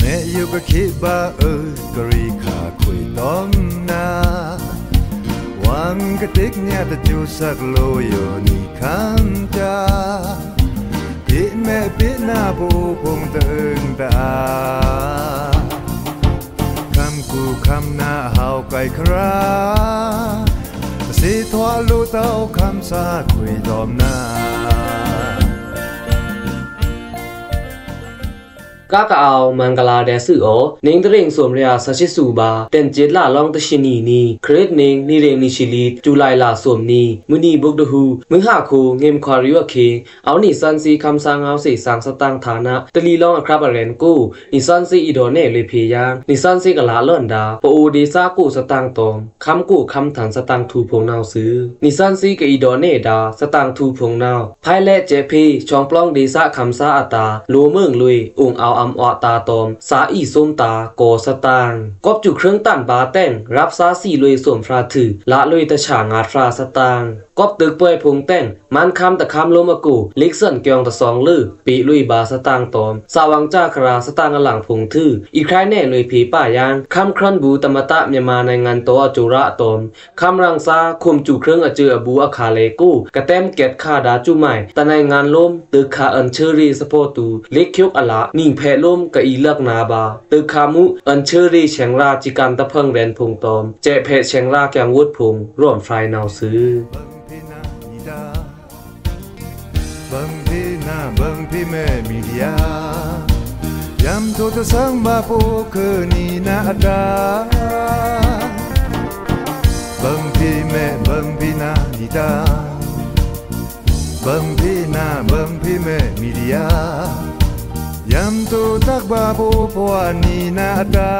อยู่ก็คิดว่ากรีขาคุยต้องนาหวังกระติกเนี่ยแต่จูสักโลอยู่นี่ข้างจ้าพี่แม่พี่หน้าผู้พงตึงตาคำกูคำหน้าเฮาไกลคราสิทว่าลูเต้าคำสาคุยดอมนาก้ากเอามันกลาเดสือนิงตริงสวมเรียสัชิสูบาเต็นเจ็ดละลองตชินีนีคริตนิงนี่เรงนิชิลีจุไลลาสวมนีมุนีบุกดหูมึงหาคูเงมควาริวเคเอานิสันซีคำสางเอาสีสางสตางฐานะตลีลองอัคราบเรนกูนิสันซีอีโดเน่เลยเพยางนิสันซีกลาเลินดาปอูดีซากูสตางตอมคำกูคำฐานสตางทูพงนาวซื้อนิสันซีกับอีโดเน่ดาสตางทูพงนาวภายและเจพีช่องปล้องดีซาคำซาอัตาลูเมืองลุยองเอาอำอตาตอมสาอีส้มตาโกสตางกอบจุเครื่องตันบาแต่งรับซาสี่ลุยสวมฟราถือละลุยตะฉางาดฟราสตางกอบตึกเปื่อยพงแต่งมันคำตะคำลมกูลิกเส้นเกียงตะสองลือปีลุยบาสตางตอมสาวังจ้าคราสตางหลังพงทื่ออีกใครแน่ลุยผีป่ายางคำครันบูตมตะเมียมาในงานโตอจุระตอมคำรังซาคุมจุเครื่องอเจือบูอาคาเลกูกระเต็มเกตคาดาจุใหม่แต่ในงานล้มตึกคาอันเชอรีสโปตูลิกคิกอละนิ่งแผ่ล้มกะอีเลิกนาบาตึกคามุอันเชอรีเฉียงราจิการตะเพิงแรนพงตอมเจเพเฉียงราแกงวุฒพงร่วมไฟนาวซื้อบังพี่นาบังพี่แม่มีเดียยำทุกทสังมาปูคือนี่นาดาบังพี่แม่บังพี่นาดีดาบังพี่นาบังพี่แม่มีเดียยำทุกทักบาปูปวานี่นาดา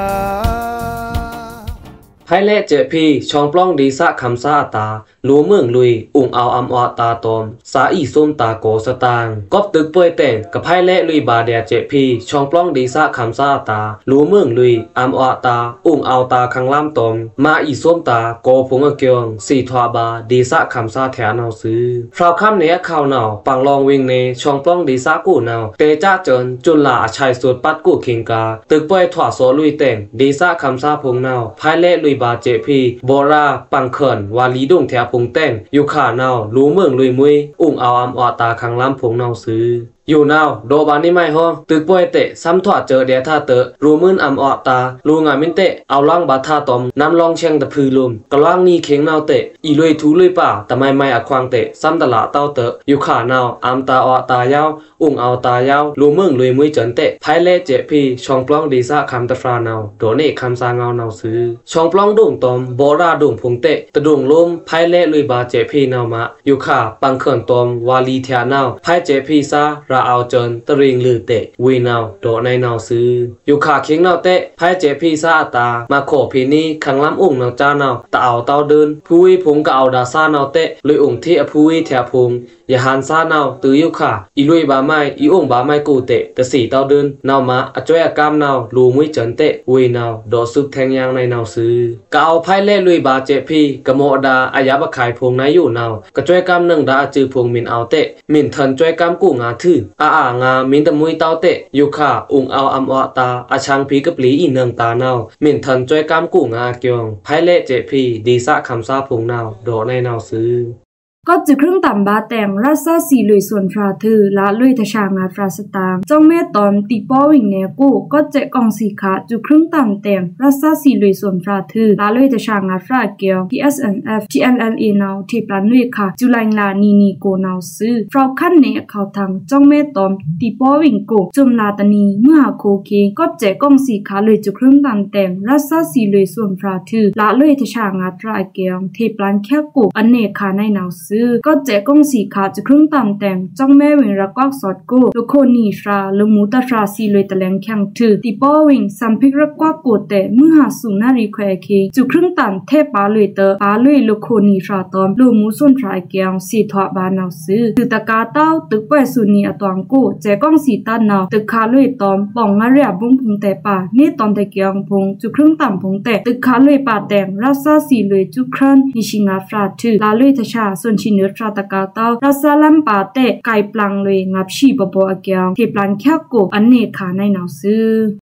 ไพเล่เจพีช่องปล้องดีซะคำซาตาลัวเมืองลุยอุ่งเอาอำอตาตอมสาอีส้มตาโกสตางกอบตึกป่วยแต่งกับไพเล่ลุยบาเดียเจพีช่องปล้องดีซะคำซาตาลัวเมืองลุยอำอตาอุ่งเอาตาคังล่ำตอมมาอีส้มตาโกพงเกียงสีทวาบาดีซะคำซาแถนเอาซื้อฟราวคำเนี้ยข่าวหนาวปังลองวิงเนช่องปล้องดีซะกูหนาวเตจ้าเจินจุนลาอาชัยสวดปัดกูคิงกาตึกป่วยถวาโซลุยแต่งดีซะคำซาพงหนาวไพเล่ลุยบาเจพีโบราปังเขินวาลีดงแถพงแต่งอยู่ขาเนารู้เมืองลุยมุยอุ่งเอาอำอตาคังล้ำพงเนาซื้ออยู่นาวโดบานี่ไม่ฮอตึกป่วยเตะซ้ำถอดเจอเดียท่าเตะรู้มื่นอำอตารู้งามินเตะเอาล่างบาท่าตอมน้ำลองเชียงตะพือลุมกล่างนี่เข่งนาวเตะอีลุยทูลุยป่าแต่ไม่อักควางเตะซ้ำตลาดเต้าเตะอยู่ขานาวอำตาอตายาวอุ่งเอาตายาวรู้เมืองลุยมุยเจินเตะไพเล่เจพีช่องปล้องดีซ่าคำตะฟรานาวโดเนคำซางเงานาวซื้อช่องปล้องดุ่งตอมโบราดุ่งพงเตะตะดุ่งลมไพเล่ลุยบาเจพีนาวมาอยู่ขาปังเขินตอมวาลีเทียนาวไพเจพีซาราเอาเจินตริงลือเตะวีนาวโดในนาวซื้ออยู่ขาเคียงนาวเตะไพ่เจพีซาตามาโขพีนี้ขังล้ำอุ่งนาวจ้านาวตาเอาเต้าเดินผู้วิพงก็เอาดาซานาวเตะลุยอุ่งที่อผู้วิแถพงอย่าหันซานาวตื้ออยู่ขาอีลุยบาไม้อีอุ่งบาไม้กูเตะแต่สี่เต้าเดินนาวมาอจ้อยกามนาวลูมุยเจินเตะวีนาวโดซุบแทงยางในนาวซื้อก็เอาไพ่เล่ลุยบาเจพีกะโมดาอายาบะขายพงนายอยู่นาวก็จ้อยกามหนึ่งดาจือพงมินเอาเตะมินเทินจ้อยกามกูงาทื่องามินตะมุยเต้าเตะอยู่ขาอุ่งเอาอำอตาอาชังพีกับหลีอีเนืองตานาวมินเทินจ้อยกามกูงาเกียงไพ่เล่เจพีดีซะคำซาพงนาวโดในนาวซื้อก็จะเครื่องต่ำบาแต่งรัสซาสีลุยส่วนฟราถือละลุยทชางาฟราสตางจ้องแม่ตอมตีป้อวิ่งแนกูก็จะกองสีขาจุเครื่องต่ำแต่งรัสซาสีลุยส่วนฟราถือละลุยทชางาฟราเกียว PSNF TNLA นาวที่ปลานุยค่ะจุลังลานีโกนาวซื้อฟราวขั้นเนเขาทางจ้องแม่ตอมตีป้อวิ่งกูจุมลาตานีเมื่อโคเคก็จะกองสีขาลุยจุเครื่องต่ำแต่งรัสซาสีลุยส่วนฟราถือละลุยทชางาฟราเกียวที่ปลาแค่กูอันเนขาในนาวก็เจกงสีขาจะครึ่งตามแต่งจ้องแม่วิงรักวักสอดกูลูกโคนีฟราลูมูตาฟราซีเลยตะแลงแข็งถือตีป้อวิงสัมพิกรักวักกูแต่เมื่อหาสูนารีแควเคจุครึ่งตามเทปาเลยเตอปาเลยลูกโคนีฟราตอมลูมูส่วนฟราเกียงสีทวบานาวซื้อตึกตะกาเต้าตึกเปสุนีอตวงกูเจกงสีตานาวตึกคาเลยตอมป่องงาเรียบุ้งพงแต่ป่านี่ตอนแต่เกียงพงจุครึ่งตามพงแต่ตึกคาเลยป่าแต่งรัสซาสีเลยจุครันนิชิงาฟราถือลาเลยทชาส่วนชินเนฟราตะกาเต้ารัสลัมปาเตะไก่ปลังเลยงับชีบปออเกียงที่ปลันแค่กูอันเนคาในหนาวซื้อ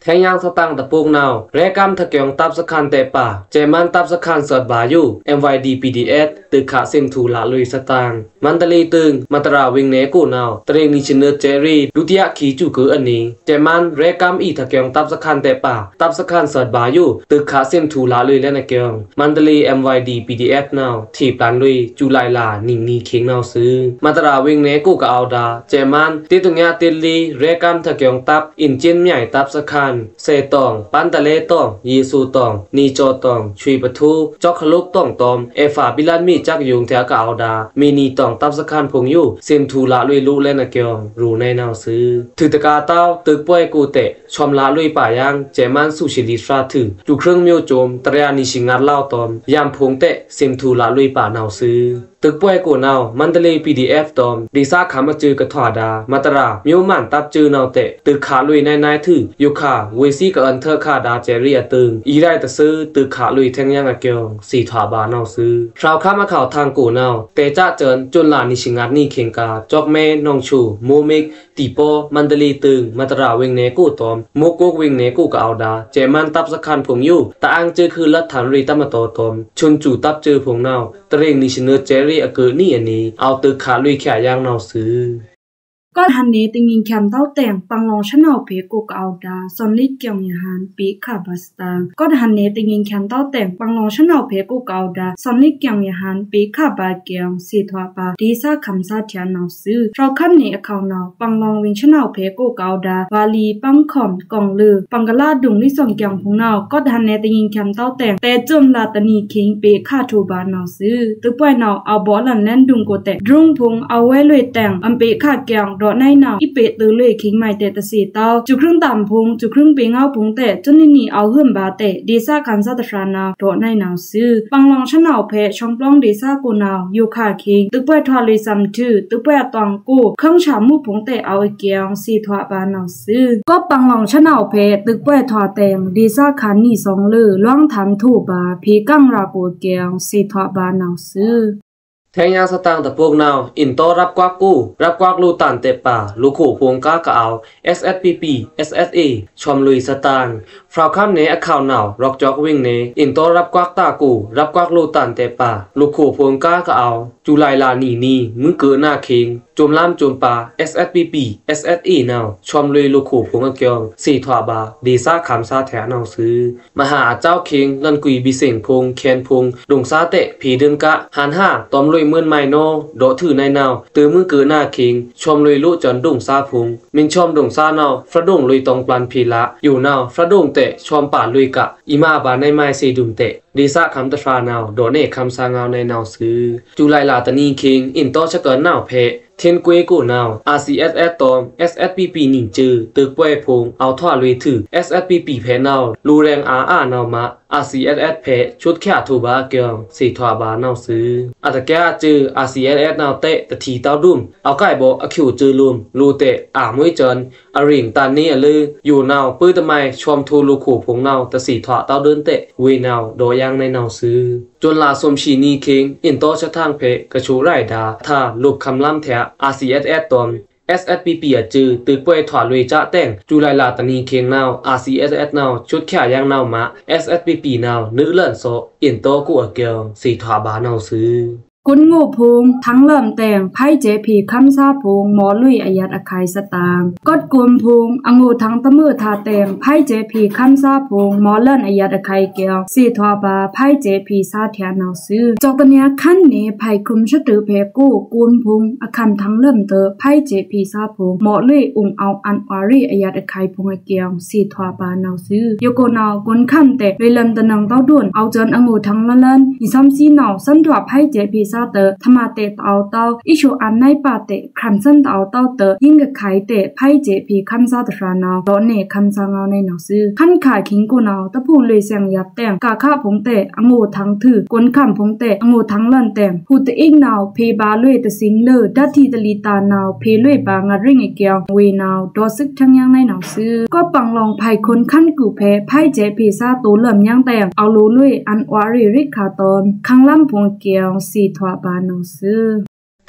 แทงยางสตังตะปูงนาวแรกำทะเกียงตับสคันเตป่าเจมันตับสคันสดบายู MYD PDS ตึกขาเซมทูละลุยสตังมันตะลีตึงมัตราวิงเนกูนาวตเรงนิชินเนเจรีดุติยะขีจูกืออันนี้เจมันแรกำอีทะเกียงตับสคันเตป่าตับสคันสดบายูตึกขาเซมทูละลุยและนะเกียงมันตะลี MYD PDS นาวที่ปลานลุยจุไลลานิ่งนีเข่งนาวซื้อมัตราวิงเนกูกะเอาดาเจมันติตุงยาติลีแรกำทะเกียงตับอินจินใหญ่ตับสคันเซตองปันตะเลตองยีสูตองนีโจตองชุยปะทูจอกขลุกตองตอมเอฟาบิลันมีจักยุงแถวกะเอาดามีนีตองตับสคันพงอยู่เซมทูละลุยลุและนะเกียงรูในนาวซื้อถือตะกาเต้าตึกป่วยกูเตะชอมละลุยป่ายังเจมันสุชิลิฟราถือจุเครื่องมิวโจมตระยานิชิงัดเล่าตอมยามพงเตะเซมทูละลุยป่านาวซื้อตึกป่วยกูนาวมันตะเล PDF ตอมดีซาขามาจือกะถอดามาตรามิวมันตับจือนาวเตะตึกขาลุยในถือยุคาเวซีกะอันเทอร์คาดาเจรียตึงอีได้ตะซื้อตึกขาลุยแทงยังอะเกียงสีถาบานาวซื้อคราวข้ามาข่าวทางกูนาวเตจ้าเจินจุนลานิชิงัดนี่เข่งกาจอกเมนองชูโมมิกตีโปมันตะลีตึงมาตราเวงเนกูตอมโมกุกเวงเนกูกะเอาดาเจมันตับสคันผงอยู่ตะอังจือคือลัทธานรีตะมะโตตอมชุนจูตับจือผงนาวตะเรงนิชิเนเจรีอะเกินี่อันนี้เอาตึกขาลุยแขยางนาวซื้อก็ทันนี้ติงยิงแคมเต้าแต่งปังลองชะนาวเพกูกเอาดาซอนลิเกียงยาหานปีคาบัสตางก็ทันนี้ติงยิงแคมเต้าแต่งปังลองชะนาวเพกูกเอาดาซอนลิเกียงยาหานปีคาบาเกียงสีทวาปาดีซาคำซาเทียนาวซื้อเราขั้นนี้เขานาวปังลองวิงชะนาวเพกูกเอาดาวาลีปังขอมกองลือปังกะลาดุงลิส่งเกียงพงนาวก็ทันนี้ติงยิงแคมเต้าแต่งแต่จมลาตนีเคิงปีคาทูบานาวซื้อตึกป่วยนาวเอาบอลันแน่นดุงโกเตดรุงพงเอาไว้เลยแต่งอันปีคาเกียงดอในนาวเปตือเลยคิงไม่เตตสีเต้าจุครึ่งต่ำพงจุครึ่งเปียงเอาพงเตจนนี่เอาเฮื่มบาเตดีซ่าคันซาตรานาวโดในนาวซื้อปังลองชะนาวเพช่องปล้องดีซ่ากูนาวอยู่คาคิงตึกป่วยทอเลยซัมชื่อตึกป่วยตองกูเครื่องฉามูพงเตเอาเกียงสีทวาบานาวซื้อก็ปังลองชะนาวเพตึกป่วยทอแตงดีซ่าคันนี่สองลือล่องทันถูบาพีกังรากูเกียงสีทวาบานาวซื้อแทงยางสตางตะพวกนาวอินโตรับกวักกู้รับกวักลูตันเตป่าลูกขู่พวงก้ากะเอา SSPP SSA ชอมลุยสตางฟราวข้ามเนอข่าวนาวร็อกจอกวิ่งเนอินโตรับกวักตากูรับกวักลูตันเตป่าลูกขู่พวงก้ากะเอาจุไลลานีมึงเกินหน้าเคิงจมล่ามจมป่า SSPP SSE นาวชอมลุยลูกขู่พวงกะเกียงสีทวาบาดีซ่าคำซาแถนาวซื้อมหาเจ้าเคิงลันกุยบิเสงพงแคนพงดงซาเตะผีเดินกะหันห้าตอมลุยเมื่อนไมโนโดถือในนาวตือมือเกินหน้าเคิงชอมลุยลุจอนดงซาพงมินชอมดงซานาวฟระดงลุยตองปลันพีละอยู่นาวฟระดงเตะชอมป่าลุยกะอีมาบาในไม้ซีดุมเตะดีซ่าคำตะฟานาวโดเนคำซางาวในนาวซื้อจุไลลาตนีคิงอินโตชะเกินนาวเพเทนกวยกูนาว RCSS ตอม SSPP นิ่งจือตึกป่วยพงเอาท่อลุยถือ SSPP เพนาวรูแรงนาวมา RCSS เพชุดแค่ทูบาเกียงสีทวาบานาวซื้ออัตแกจือ RCSS นาวเตะตะทีเต้าดุมเอาไก่โบอคิวจือลุมรูเตะมวยจนอริงตานนี้ลืออยู่นาวปื้อตะไมชมทูลูขู่พงนาวตะสีทวาเต้าเดินเตะเวนาวโดยังในนาวซื้อจนลาสมชีนีคิงอินโตชะทางเพกระชูไรดาถ้าลูกคำล่ำแถRCSS ตอม SSPP จือตึกป่วยถอดลุยจะแต่งจุไลลาตนีเคียงนาว RCSS นาวชุดแค่ยางนาวมา SSPP นาวนึเลิ่นโซอินโตกูเกียงสีถาบานาวซื้อกุนงูพงทั้งเริ่มแต่งไพ่เจพีคำซาพงหมอลุยอายัดอคายสตางกดกุมพงองูทั้งตะมือทาแต่งไพ่เจพีคำซาพงหมอเลิ่นอายัดอคายเกียวสีทวาบาไพ่เจพีซาเทียนาวซื้อจอกตะเนียขั้นเนไพ่คุมชะตือเพกูกุนพงอคันทั้งเริ่มเตอไพ่เจพีซาพงหมอลุยอุงเอาอันวารีอายัดอคายพงเกียวสีทวาบานาวซื้อโยโกนาวกุนคำเตะเวลันตะนังเต้าด่วนเอาจนองูทั้งละเล่นอีซ้ำซีนาวสันทวาไพ่เจพีซาเตอธรรมเตตเอาเต้าอิชูอันในป่าเตคันสันเอาเต้าเตยิ่งกับไข่เตไพ่เจพีคันซาตรานาวโดเนคันซางเอาในหนังสือขั้นขาคิงกูนาวตะพูเลยเสียงยับแต่งกาข้าพงเตองูทั้งถือกวนคำพงเตองูทั้งเล่นแต่งพูดอีกนาวเพบาลุยตะสิงเลอดัตทีตะลีตานาวเพลุยบางริงไอเกียวเวนาวดอซึกทั้งยังในหนังสือก็ปังลองไพ่คนขั้นกูเพไพ่เจพีซาตูเริ่มยังแต่งเอาลูลุยอันวาริริคาตอนข้างล่ำพงเกียวสีทวาบานหนังสือแท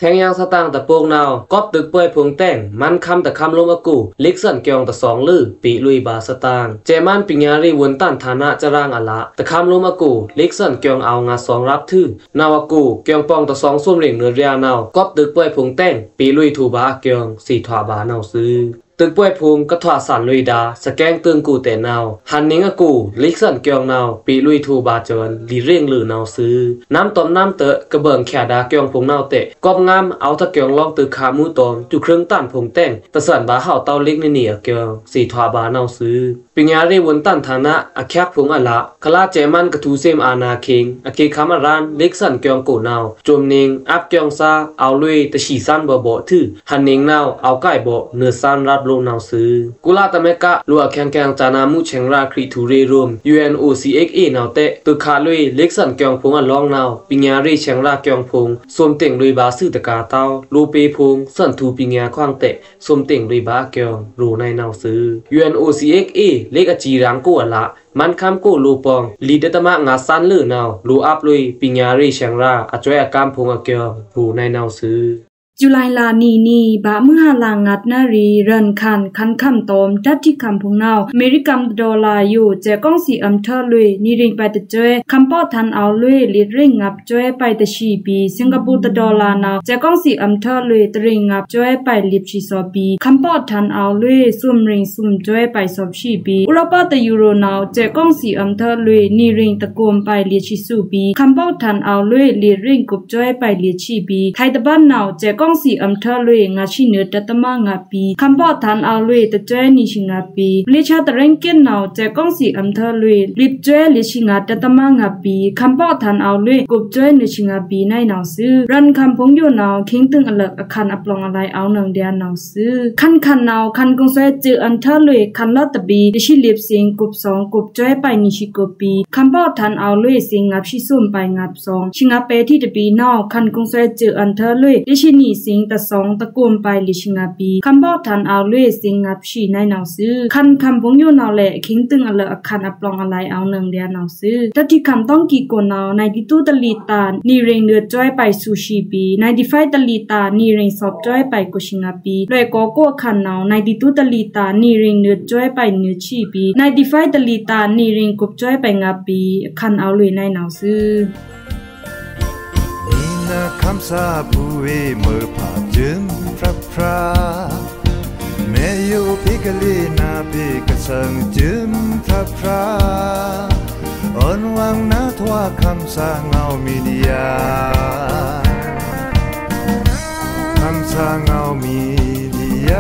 แทงยางสตางตะโปงนาวกอบตึกเปื่อยพงแต่งมันคำตะคำลมอกูลิกสันเกียงตะสองลือปีลุยบาสตางเจมันปิญญารีวนตันฐานะจรางอละตะคำลมอกูลิกสันเกียงเอางาสองรับทื่อนาวกูเกียงปองตะสองส้มเหล่งเนื้อเรียนาวกอบตึกเปื่อยพงแต่งปีลุยทูบาเกียงสีถวาบานาวซื้อตึกป่วยภูมิกระถวาสันลุยดาสแกงตึงกูแต่นาวหันนิงอกูลิกสันเกียงนาวปีลุยทูบาจนลีเร่งลือนาวซื้อน้ำต้มน้ำเตะกระเบิงแขดาเกียงพงนาวเตะกอบงามเอาตะเกียงลองตึกขามูตอมจุเครื่องต้านพงแต่งตะสันบาเห่าเต้าเล็กในเหนียเกียงสีถวาบานาวซื้อปิญญาเรวนตันฐานะอแคกพงอละคลาเจมันกระทูเซมอานาคิงอเคคามารานลิกสันเกียงกูนาวจมนิงอับเกียงซาเอาลุยตะฉีซันบ่บ่ทื่อหันนิงนาวเอาไก่บ่เนื้อซันรับลงนาวซื้อกุลาตะเมกะลัวแข็งจานามุเชงราครีทูเรรุม UNOCHA นาวเตะตึกขาลุยเล็กสันเกียงพงอลองนาวปิญญาเรเชงราเกียงพงสวมเต่งลุยบาซื่อตะกาเต้าลูเปพงสันทูปิญญาควางเตะสวมเต่งลุยบาเกียงรูในนาวซื้อ UNOCHA เล็กอจีรังกูอละมันคำกูลูปองลีเดตมะงาซันลือนาวลูอับลุยปิญญาเรเชงราอจอยอากามพงอเกียงรูในนาวซื้อจุลัยลานีบะมือหาลางัดนารีรันคันคำตอมดัดที่คำพงนาวอเมริกันดอลลาร์อยู่เจก้องสีเทอลุยนี่ริงไปแต่จอยคำป้อทันเอาลุยลิดริงงับจอยไปแต่ชีปีสิงคโปร์ดอลลาร์นาวเจก้องสีเทอลุยตริงงับจอยไปลิบชีซอปีคำป้อทันเอาลุยซุ่มริงซุ่มจอยไปซอบชีปีอุโรปาตะยูโรนาวเจก้องสีเทอลุยนี่ริงตะโกมไปลิชิสูปีคำป้อทันเอาลุยลิดริงกุบจอยไปลิชีปีไทยตะบ้านนาวเจก้องสีเทอลุยงาชิเนตตะมางาปีคำป้อทันเอาลุยตะจอยนิชิงาปีลิชาตะเร่งเกนนาวเจก้องสีเทอลุยลิบจอยลิชิงาตะมางาปีคำป้อทันเอาลุยกุบจอยนิชิงาปีในนาวซื้อรันคำพงอยู่นาวคิงตึงอเลิกอคันอัปลองอะไรเอาหนังเดียนาวซื้อคันนาวคันกงซอยจือเทอลุยคันลอตบีลิชิลิบสิงกุบสองกุบจอยไปนิชิโกปีคำป้อทันเอาลุยสิงงับชิซุ่มไปงับสองชิงาเปที่ตะบีนาวคันกงซอยจือเทอลุยลิชินีสิงตะสองตะกุมไปลิชิงาปีคำบอกทันเอาลุยสิงงับชีในนาวซื้อคันคำพงอยู่นาวแหละคิงตึงอเลอคันอัปลองอะไรเอาหนึ่งเดียนาวซื้อแต่ที่คำต้องกี่กนาวในที่ตู้ตะลีตานี่เริงเดือดจ้อยไปซูชีปีในที่ไฟตะลีตานี่เริงสอบจ้อยไปกุชิงาปีเลยก็คันนาวในที่ตู้ตะลีตานี่เริงเดือดจ้อยไปเนื้อชีปีในที่ไฟตะลีตานี่เริงกุบจ้อยไปงาปีคันเอาลุยในนาวซื้อคำสาบูเอเมื่อผ่าจึงพระแม่อยู่พิกลีนาพิกสังจึงพระอ่อนวังนาทว่าคำสาเงามีเดียคำสาเงามีเดีย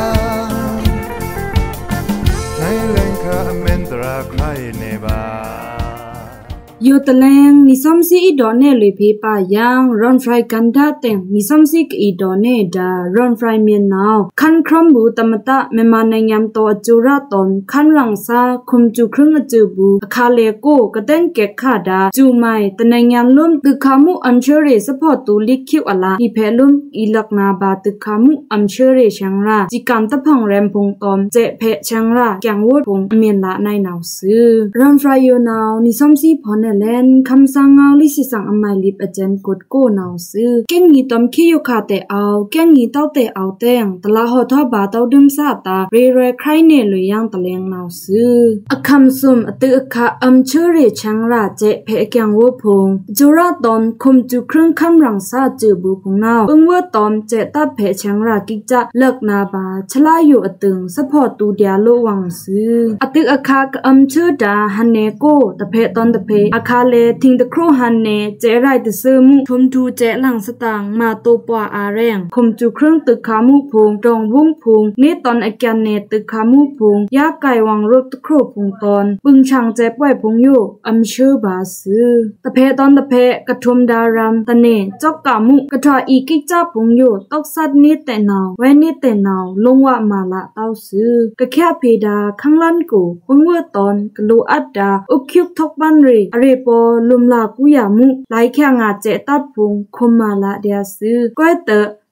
ในแหล่งคาเมนตราใครในบ้าอยู่ตะแลงมีซ้ำซีอีดอนเน่เลยเพปายังรอนไฟกันดาแต่งมีซ้ำซีอีดอนเน่ดารอนไฟเมียนนาวคันครัมบูตมตะเมมาในยามโตอจูราตอนคันรังซาคุมจูครึ่งอจูบูคาเลโกกะเต้นเกะขาดาจูไมตะในยามลุ่มตึกขามุอันเชเรสปอร์ตูลิคิวอลาอีเพลุ่มอีลักนาบาตึกขามุอันเชเรชังราจิกันตะพังแรมพงตอมเจเพชังราแกงวดพงเมียนละในนาวซื้อรอนไฟยูนาวนี่ซ้ำซีพอนเลนคำสั่งเอาลิสิสังอมัยลิบอาจารย์กดโกนาวซื้อเก่งงีตอมขี้ยุคาแต่เอาแก่งงีเต้าแต่เอาแต่งตละหอทอบาเต้าดึมซาตาเรใครเนเลยยังตะเลงนาวซื้ออคำซุมอตึกะเชเรชังราเจเพแกงวพงจุราตอนคุมจุครึ่งคำรังซาจือบุพงนาวเบิ่งว่าตอมเจตัดเพชังรากิจะเลิกนาบาชลาอยู่อตึงสะพอตูเดียโลวังซื้ออตึกอคากเชดาฮันเนโกตะเพตอนตะเพอาคาเลทิงตะครูฮันเนเจไรตะเซมุทุมทูเจหลังสตางมาโตปวาอาแรงคมจูเครื่องตึกขามูพงดองวุ้งพงเนตอนอาการเนตึกขามูพงยาไก่วังรถตะครูพงตอนปึงช่างเจปไว้พงโยชื่อบาซื้อตะเพตอนตะเพกระทุมดารัมตะเนจอกกามุกระทออีกิจ้าพงโยตอกสัดเนแต่นาวไว้เนแต่นาวลงว่ามาละเต้าซื้อกะแค่เพดาข้างลั่นกูปึงเวตอนกะโลอัดดาอุคิวทอกบันรีอเรปอลุมลากุยามุไลแค่งาเจตัดพงคมมาละเดียซื้อก้อยเตอ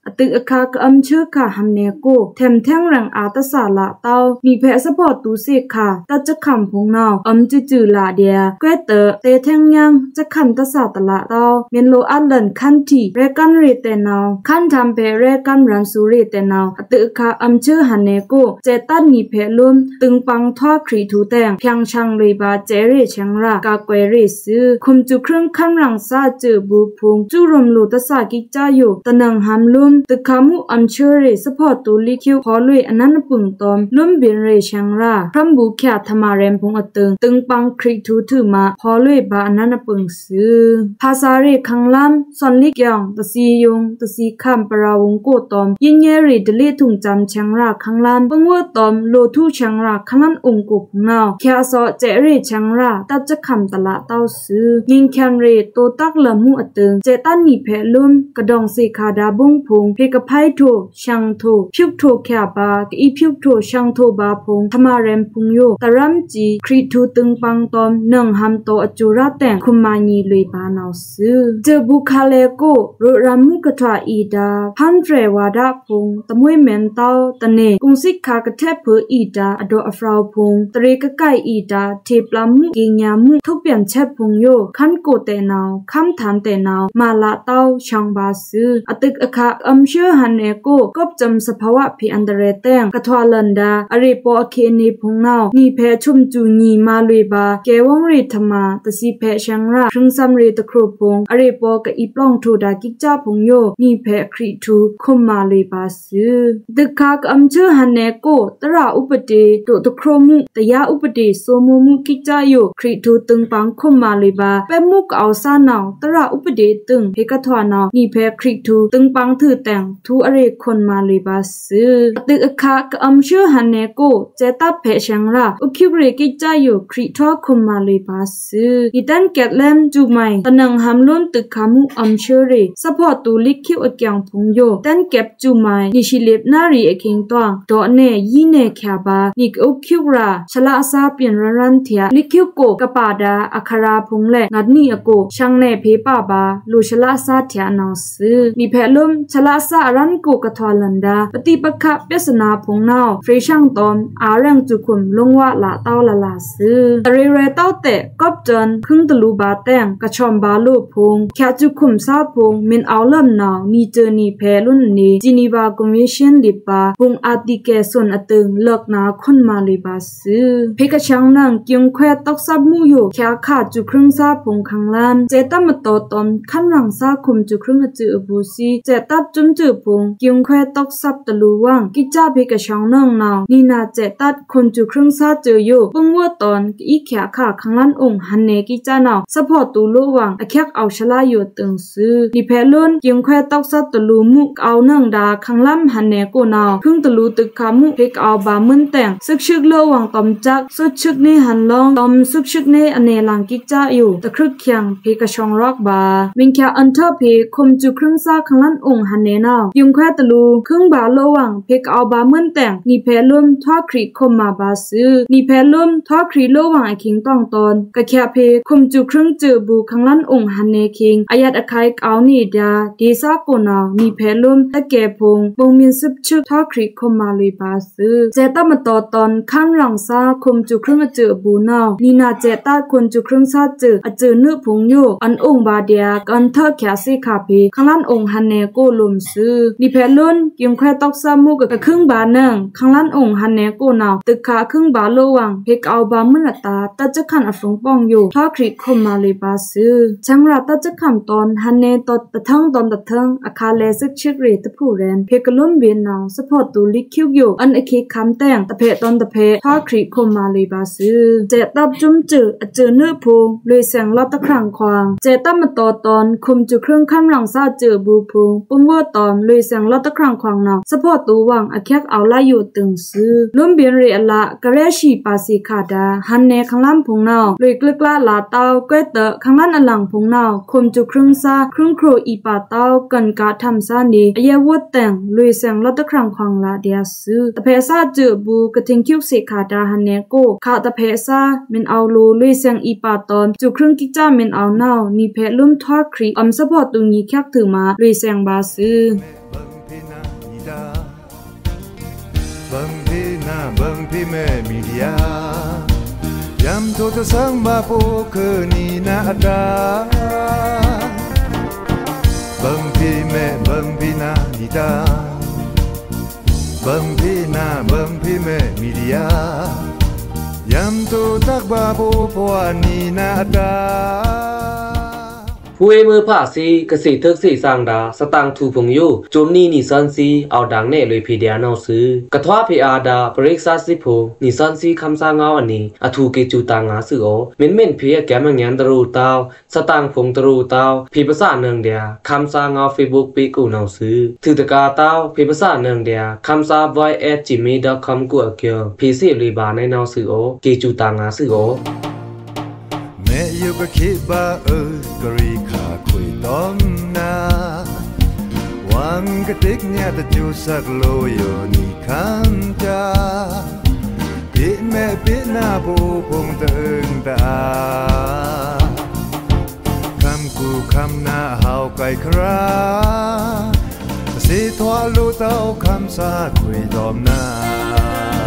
อตึกอคากะอำเชื่อค่ะฮัมเนโกแถมแท่งรังอาตสาละเตามีแพะสปอร์ตตูเสกค่ะตัดจะคำพงนาวจือๆละเดียแกวเตเตแท่งยังจะขันตสาตละเตาเมนโลอัดเลินคันทีเรกันเรเตนาวคันทำเพเรกันรันสุเรเตนาวอตึกอคาอำเชื่อฮันเนโกเจตันมีแพะลุมตึงปังทอครีทูแตงเพียงชังเลยบาเจเรเชงรากาเกวเรซื้อคุมจุเครื่องขันรังซาเจอบูพงจุรมโลตสากิจาอยู่ตะนังหามลุมตึกขามุอำเชื่อเรสปอร์ตตูลิคิวพอลุยอนันปุ่งตอมลุมเบียนเรเชงราพรัมบูแค่ธรรมาเรมพงอตึงปังครีทูถือมาพอลุยบาอนันปุ่งซื้อภาษาเรคังลำสอนลิกยองตะซียงตะซีคำปราวงโกตอมยินเยรีดลีถุงจำเชงราคังลำปงเวตอมโลทูเชงราคันันองกุพนาวแค่ซอเจเรเชงราตัดจะคำตละเต้าซื้อยิงแคนเรโตตักละมุอตึงเจตันมีแผลลุ่มกระดองสีขาดาบงพงเพกะไพโทช่างโทพิวโทแค่บากอีพิวโทช่างโทบาพงธรรมาเรมพุงโยตะรัมจีครีทูตึงปังตอมหนึ่งหำโตอจูระแต่งคุมานีลุยบานาวซื้อเจอบุคาเลโกรุรามุกะทวาอีดาพันเรวาดาพงตะมวยเมนเตาตะเนกุงสิกขากะแทบเพออีดาอดออฟราวพงตะเรกะไกอีดาเทปลามุกิญามุทุกเปลี่ยนแชบพงโยคันโกเตนาวคัมฐานเตนาวมาละเต้าช่างบาซื้ออตึกอคาอำเชื่อฮันเนโกกบจำสภาวะพีอันเดเรเตงกะทวาลันดาอริปออเคนีพงนาวมีแพชุมจูนีมาลุยบาเกวงรีธมาตะซีแพช่างราครึ่งซัมรีตะครูพงอริปอกะอีปล้องทูดากิจ้าพงโยมีแพครีทูคุมมาลุยบาซื้อตึกคากอำเชื่อฮันเนโกตระอุปเดโตตะครมุตยาอุปเดโซโมมุกิจ้าโยครีทูตึงปังคุมมาลุยบาเปมุกเอาซานาวตระอุปเดตึงเพกะทวานาวมีแพครีทูตึงปังถือแต่งทูอเรคนมาลุยบาซื้อตึกคากอำเชื่อฮันเนโกเจตับเพชังราอุคิวเรกิจ้าโยครีทอคุมมาลุยบาซื้ออีตันแกตแลมจูไมตะนังหามล้นตึกขามุอำเชื่อเรสปอร์ตตูลิคิวอเกียงพงโยตันแกบจูไมนิชิเลบนารีเอคิงตวงดอเนยีเนแคบานิกอุคิวราชลาซาเปลี่ยนรันเทียลิคิวโกกะปาดาอัคราพงแลงัดนี่อโกช่างแน่เพปาบาลูชลาซาเทียนาวซื้อมีแพลุมชลาซารันโกกะทวาลันดาปฏิปะคะเปสนาพงนาวเฟรช่างตอมอารังจุคุมลงว่าละเต้าละลาซื้อตะเรเรเต้าเตะกอบจนครึ่งตะลูบาแตงกะชอมบาลูพงแค่จุคุมซาพงมินเอาลำนาวนีเจอนีแพลุนนีจินีบาคอนเวนชั่นลิปาพงอาติเกส่วนอตึงเลิกนาคนมาเลยบาซื้อเพกะช่างนั่งกิงแควตอกซับมูโยแค่ขาดจุครึ่งซาพงคังลานเจตัมมโตตอมคันรังซาคุมจุครึ่งอจือบูซีเจตับจุนจือพงกิงแควตอกซับตะลูวังกิจ้าเพกะช่างนั่งนาวนีนาเจตัดคนจุครึ่งซาเจอโยปงวัวตอนอีแค่ขาคังลานองฮันเนกิจ้านาวสปอร์ตตูโลวังอแคกเอาชลาโยตึงซื้อดิแพลุนกิงแควตอกซับตะลูมุกเอานั่งดาคังลำฮันเนโกนาวพึ่งตะลูตึกขามุเพกเอาบามึนแต่งซึกชึกโลวังตอมจักสุดชึกนี่หันลองตอมซึกชึกนี่อเนลังกิจ้าอยู่ตะครึกเคียงเพกะชองรักบาวิงแค่อันเทอเพคมจุครึ่งซาคังลันองฮันเนนาวยุงแควตะลูครึ่งบาโลวังเพกเอาบามึนแต่งนี่แพลุมทอครีคมมาบาซื้อนี่แพลุมทอครีโลวังไอคิงต้องตอนกะแค่เพคมจุครึ่งจือบูคังลันองฮันเนคิงอายัดอคายเอานี่ดาดีซาโกนาวนี่แพลุมตะแกพงบงมินซึบชึกทอครีคมมาลุยบาซื้อเจตามตอตอนคันรังซาคมจุครึ่งจือบูนาวนี่นาเจตาคนจุครึ่งซาจืออจือนึพงโยอันองบาเดียกันเทอแค่สิคาเพคังลันองฮันเนโกลุมซื้อนี่แพลุนกิมแควตอกซามูกะครึ่งบานังคังลันองฮันเนโกนาวตึกขาครึ่งบาโลวังเพกเอาบามึนตาตะจะขันอฟงป้องอยู่ทอครีคมมาเลยบาซื้อช่างราตะจะคำตอนฮันเนตอตะทั้งตอนตะทั้งอาคาเลซึกชึกเรตะผู้เรนเพกลุมเบียนนาวสปอร์ตตูลิคิวอยู่อันอเคคำแต่งตะเพตอนตะเพทอครีคมมาเลยบาซื้อเจตับจุ้มจืออจือเนื้อพงเลยแสงลอดตะครังควางเจตับมาตอตอนคุมจุเครื่องขั้นรังซาจือบูพงปุ่มวัวตอมเลยแสงลอดตะครังควางนาวสปอร์ตตูวังอแคกเอาลาอยู่ตึงซื้อลุมเบียนเรอละกะเรชีปาสีขาดาฮันเนคังลำพงนาวเลยกลึกลาลาเตาเกวเตอคังลันอลังพงนาวคุมจุเครื่องซาครึ่งโครอีปาเตากันกาทำซานีอเยวดแต่งเลยแสงลอดตะครังควางลาเดียซื้อตะเพซาจือบูกะทิงคิวสีขาดาฮันเนโกขาตะเพซาเมนเอาโลเลยแสงอีปาตอนจุเครื่องกิจ้าเมนเอานาวนี่เพลุ่มทอครีอำสปอร์ตตุงีแคกถือมาเลยแสงบาซื้อบังพี่หน้าบังพี่แม่มีเดียยำโทษสังมาปูคือนี่นาดาบังพี่แม่บังพี่หน้านิดาบังพี่หน้าบังพี่แม่มีเดียยำโทษตักบาปูพวานี่นาดาผู้เอมือผ่าซีกสิทึกสีสร้างดาสตังทูพงยูจุมนี่นิสันซีเอาดังเน่เลยพีเดียนเอาซื้อกระทว่าพีอาดาปริกซาสิโพนิสันซีคำสร้างเอาอันนี้อทูเกจูตางาซื้อโอเม่นพีแกมังยันตรูตาวสตังพงตรูตาวพีภาษาเนืองเดียคำสร้างเอาเฟซบุ๊กปีกูเอาซื้อถือตะกาตาวพีภาษาเนืองเดียคำสร้าง voice@gmail.com กูเกียวพีซีรีบาในเอาซื้อโอเกจูตางาซื้อโอแม่อยู่ก็คิดว่ากรีขาคุยต้องนาวังกระติกเนี่ยแต่จูสักโลโยนี่คันจาพี่แม่พี่หน้าผู้พงตึงตาคำกูคำหน้าเฮาไกลคราสิทว่าลูเต้าคำสาคุยตอมนา